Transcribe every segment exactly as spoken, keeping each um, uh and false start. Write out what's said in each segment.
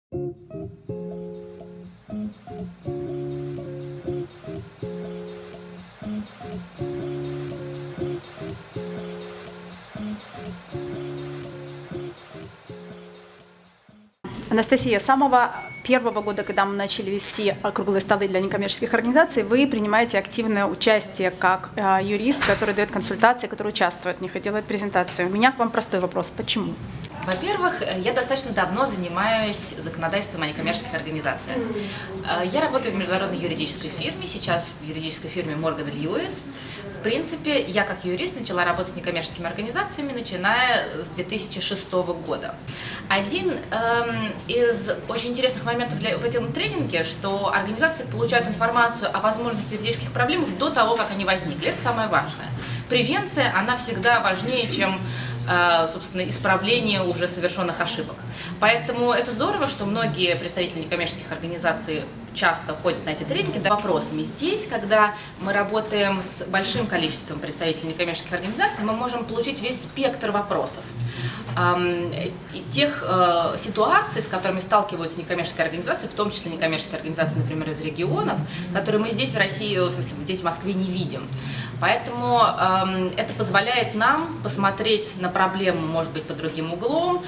Анастасия, с самого первого года, когда мы начали вести круглые столы для некоммерческих организаций, вы принимаете активное участие как э, юрист, который дает консультации, который участвует в них и делает презентации. У меня к вам простой вопрос. Почему? Во-первых, я достаточно давно занимаюсь законодательством о некоммерческих организациях. Я работаю в международной юридической фирме, сейчас в юридической фирме Морган и Льюис. В принципе, я как юрист начала работать с некоммерческими организациями, начиная с две тысячи шестого года. Один эм, из очень интересных моментов для, в этом тренинге, что организации получают информацию о возможных юридических проблемах до того, как они возникли. Это самое важное. Превенция, она всегда важнее, чем собственно, исправление уже совершенных ошибок. Поэтому это здорово, что многие представители некоммерческих организаций часто ходят на эти тренинги с вопросами. Здесь, когда мы работаем с большим количеством представителей некоммерческих организаций, мы можем получить весь спектр вопросов. И тех э, ситуаций, с которыми сталкиваются некоммерческие организации, в том числе некоммерческие организации, например, из регионов, которые мы здесь в России, в смысле, здесь в Москве не видим. Поэтому э, это позволяет нам посмотреть на проблему, может быть, под другим углом.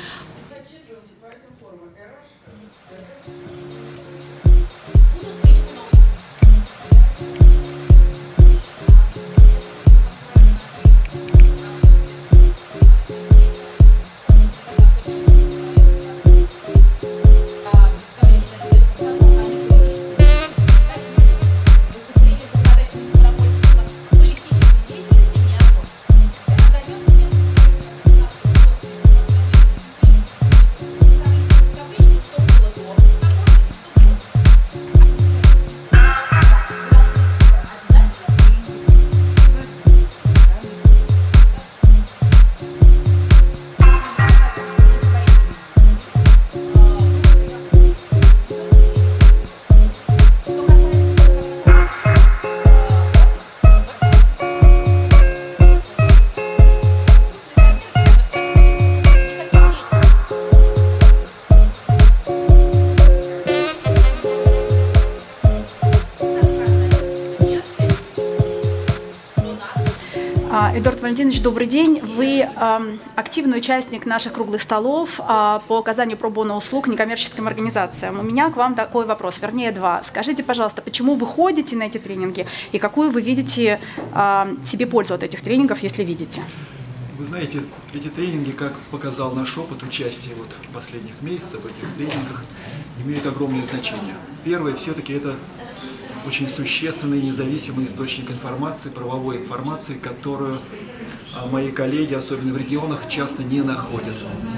Эдуард Валентинович, добрый день. Вы э, активный участник наших круглых столов э, по оказанию пробона услуг некоммерческим организациям. У меня к вам такой вопрос, вернее два. Скажите, пожалуйста, почему вы ходите на эти тренинги и какую вы видите э, себе пользу от этих тренингов, если видите? Вы знаете, эти тренинги, как показал наш опыт участия вот в последних месяцах в этих тренингах, имеют огромное значение. Первое, все-таки это очень существенный независимый источник информации, правовой информации, которую мои коллеги, особенно в регионах, часто не находят.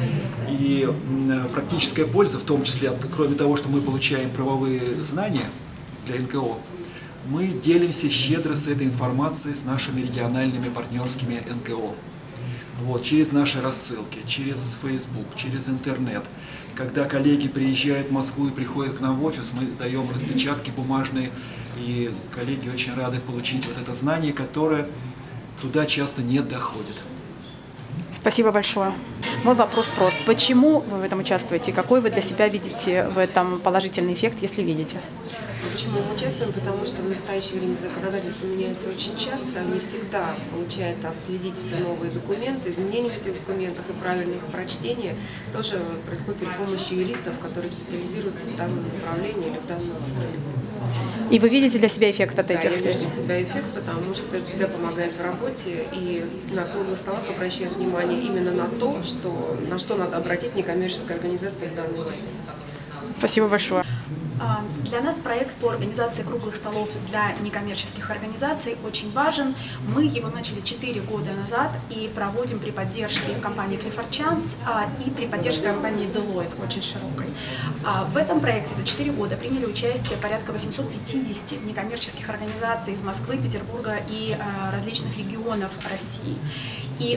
И практическая польза, в том числе, кроме того, что мы получаем правовые знания для эн ка о, мы делимся щедро с этой информацией с нашими региональными партнерскими эн ка о. Вот, через наши рассылки, через Facebook, через интернет. Когда коллеги приезжают в Москву и приходят к нам в офис, мы даем распечатки бумажные, и коллеги очень рады получить вот это знание, которое туда часто не доходит. Спасибо большое. Мой вопрос прост. Почему вы в этом участвуете? Какой вы для себя видите в этом положительный эффект, если видите? Почему мы участвуем? Потому что в настоящее время законодательство меняется очень часто, не всегда получается отследить все новые документы, изменения в этих документах и правильное их прочтение тоже происходит при помощи юристов, которые специализируются в данном направлении или в данном отрасли. И вы видите для себя эффект от этих встреч? Да, я вижу встреч? для себя эффект, потому что это всегда помогает в работе, и на круглых столах обращают внимание именно на то, что, на что надо обратить некоммерческая организация в данный момент. Спасибо большое. Для нас проект по организации круглых столов для некоммерческих организаций очень важен. Мы его начали четыре года назад и проводим при поддержке компании Clifford Chance и при поддержке компании Deloitte, очень широкой. В этом проекте за четыре года приняли участие порядка восьмисот пятидесяти некоммерческих организаций из Москвы, Петербурга и различных регионов России. И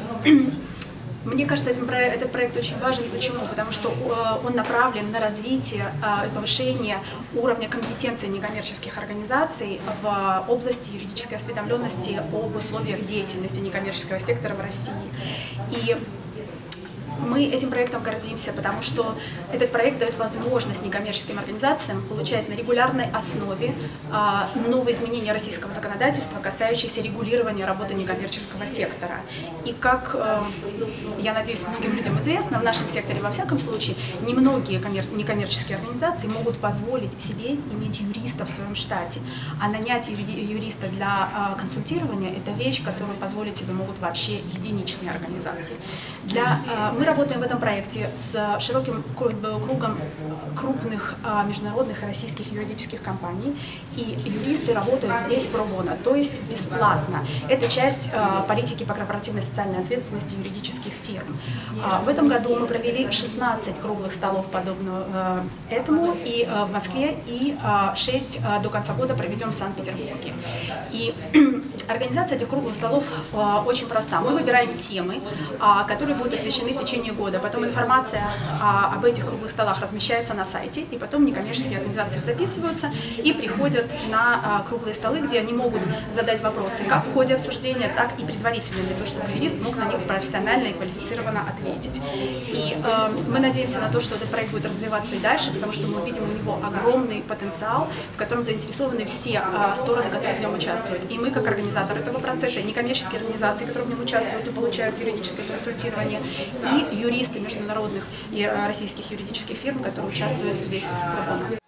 мне кажется, этот проект очень важен. Почему? Потому что он направлен на развитие и повышение уровня компетенции некоммерческих организаций в области юридической осведомленности об условиях деятельности некоммерческого сектора в России. И Мы этим проектом гордимся, потому что этот проект дает возможность некоммерческим организациям получать на регулярной основе а, новые изменения российского законодательства, касающиеся регулирования работы некоммерческого сектора. И как, э, я надеюсь, многим людям известно, в нашем секторе, во всяком случае, немногие некоммерческие организации могут позволить себе иметь юриста в своем штате. А нанять юриста для э, консультирования – это вещь, которую позволить себе могут вообще единичные организации. Для, э, мы работаем в этом проекте с широким кругом крупных э, международных и российских юридических компаний, и юристы работают здесь про боно, то есть бесплатно. Это часть э, политики по корпоративной социальной ответственности юридических фирм. Э, в этом году мы провели шестнадцать круглых столов подобного э, этому и э, в Москве, и э, шесть э, до конца года проведем в Санкт-Петербурге. И организация этих круглых столов э, очень проста. Мы выбираем темы, э, которые будут освещены в течение года. Потом информация э, об этих круглых столах размещается на сайте, и потом некоммерческие организации записываются и приходят на э, круглые столы, где они могут задать вопросы как в ходе обсуждения, так и предварительно, для того, чтобы юрист мог на них профессионально и квалифицированно ответить. И э, мы надеемся на то, что этот проект будет развиваться и дальше, потому что мы видим у него огромный потенциал, в котором заинтересованы все э, стороны, которые в нем участвуют. И мы, как организатор этого процесса, некоммерческие организации, которые в нем участвуют и получают юридическое консультирование, и юристы международных и э, российских юридических фирм, которые участвуют здесь в pro bono.